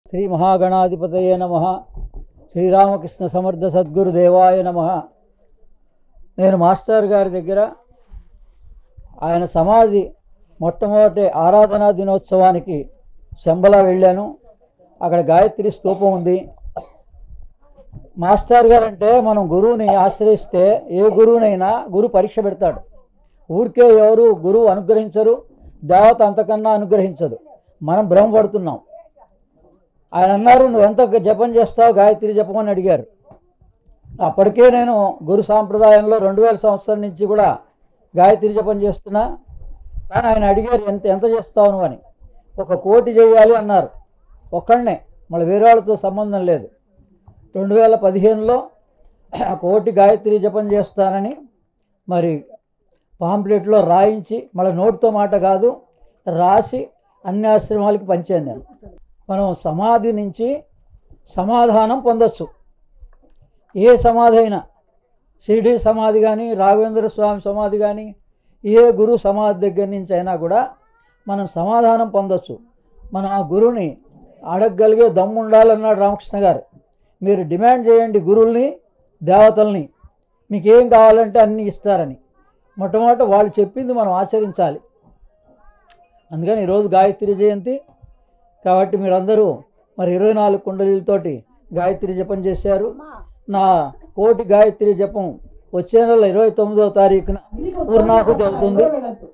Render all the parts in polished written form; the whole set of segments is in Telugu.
శ్రీ మహాగణాధిపతయే నమః. శ్రీరామకృష్ణ సమర్థ సద్గురుదేవాయ నమః. నేను మాస్టర్ గారి దగ్గర ఆయన సమాధి మొట్టమొదటి ఆరాధనా దినోత్సవానికి శంబల వెళ్ళాను. అక్కడ గాయత్రి స్తూపం ఉంది. మాస్టర్ గారు అంటే మనం గురువుని ఆశ్రయిస్తే ఏ గురువునైనా గురువు పరీక్ష పెడతాడు. ఊరికే ఎవరు గురువు అనుగ్రహించరు, దేవత అంతకన్నా అనుగ్రహించదు. మనం భ్రమపడుతున్నాం. ఆయన అన్నారు, నువ్వు ఎంత జపం చేస్తావు గాయత్రి జపం అని అడిగారు. అప్పటికే నేను గురు సాంప్రదాయంలో 2000 సంవత్సరం నుంచి కూడా గాయత్రి జపం చేస్తున్నా. కానీ ఆయన అడిగారు, ఎంత చేస్తావు నువ్వు అని. 1 కోటి చేయాలి అన్నారు. ఒక్కడనే, మళ్ళీ వేరే వాళ్ళతో సంబంధం లేదు. 2015లో 1 కోటి గాయత్రి జపం చేస్తానని మరి పాంప్లెట్లో రాయించి, మళ్ళీ నోటితో మాట కాదు, రాసి అన్ని ఆశ్రమాలకి పంచాను నేను. మనం సమాధి నుంచి సమాధానం పొందొచ్చు. ఏ సమాధి అయినా, షిరిడి సమాధి కానీ, రాఘవేంద్ర స్వామి సమాధి కానీ, ఏ గురు సమాధి దగ్గర నుంచి అయినా కూడా మనం సమాధానం పొందొచ్చు. మనం ఆ గురువుని అడగగలిగే దమ్ము ఉండాలన్నాడు రామకృష్ణ గారు. మీరు డిమాండ్ చేయండి గురువుల్ని, దేవతల్ని, మీకు ఏం కావాలంటే అన్నీ ఇస్తారని. మొట్టమొదట వాళ్ళు చెప్పింది మనం ఆచరించాలి. అందుకని ఈరోజు గాయత్రి జయంతి కాబట్టి మీరందరూ మరి 24 కుండలీలతోటి గాయత్రి జపం చేశారు. నా 1 కోటి గాయత్రి జపం వచ్చే నెల 29వ తారీఖున పూర్ణాహుతి అవుతుంది.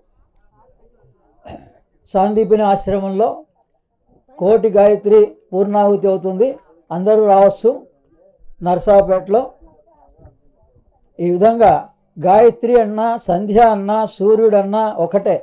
సాందీపిని ఆశ్రమంలో 1 కోటి గాయత్రి పూర్ణాహుతి అవుతుంది. అందరూ రావచ్చు. నరసరావుపేటలో ఈ విధంగా గాయత్రి అన్నా, సంధ్య అన్నా, సూర్యుడన్నా ఒకటే.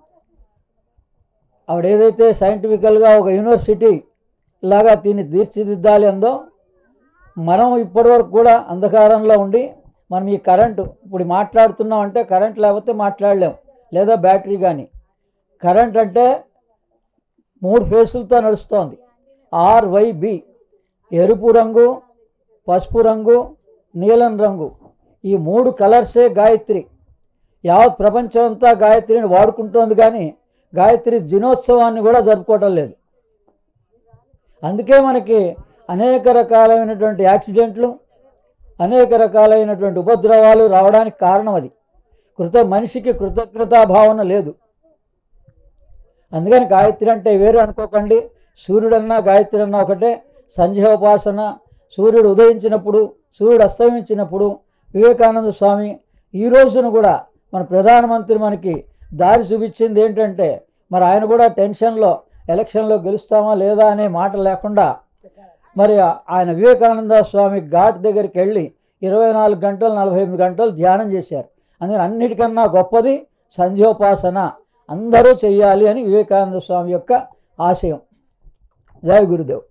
ఆవిడేదైతే సైంటిఫికల్గా ఒక యూనివర్సిటీ లాగా దీన్ని తీర్చిదిద్దాలి అందో, మనం ఇప్పటివరకు కూడా అంధకారంలో ఉండి మనం ఈ కరెంటు ఇప్పుడు మాట్లాడుతున్నాం అంటే కరెంట్ లేకపోతే మాట్లాడలేం, లేదా బ్యాటరీ కానీ. కరెంట్ అంటే 3 ఫేసులతో నడుస్తోంది. RYB, ఎరుపు రంగు, పసుపు రంగు, నీలం రంగు, ఈ 3 కలర్సే గాయత్రి. యావత్ ప్రపంచం అంతా గాయత్రిని వాడుకుంటోంది, కానీ గాయత్రి దినోత్సవాన్ని కూడా జరుపుకోవటం లేదు. అందుకే మనకి అనేక రకాలైనటువంటి యాక్సిడెంట్లు, అనేక రకాలైనటువంటి ఉపద్రవాలు రావడానికి కారణం అది. మనిషికి కృతజ్ఞతా భావన లేదు. అందుకని గాయత్రి అంటే వేరు అనుకోకండి. సూర్యుడన్నా గాయత్రి అన్నా ఒకటే. సంధ్యోపాసన, సూర్యుడు ఉదయించినప్పుడు, సూర్యుడు అస్తమించినప్పుడు. వివేకానంద స్వామి ఈ రోజును కూడా మన ప్రధానమంత్రి మనకి దారి చూపించింది ఏంటంటే, మరి ఆయన కూడా టెన్షన్లో ఎలక్షన్లో గెలుస్తామా లేదా అనే మాట లేకుండా మరి ఆయన వివేకానంద స్వామి ఘాట్ దగ్గరికి వెళ్ళి 24 గంటలు 48 గంటలు ధ్యానం చేశారు. అందుకని అన్నిటికన్నా గొప్పది సంధ్యోపాసన, అందరూ చెయ్యాలి అని వివేకానంద స్వామి యొక్క ఆశయం. జై గురుదేవ్.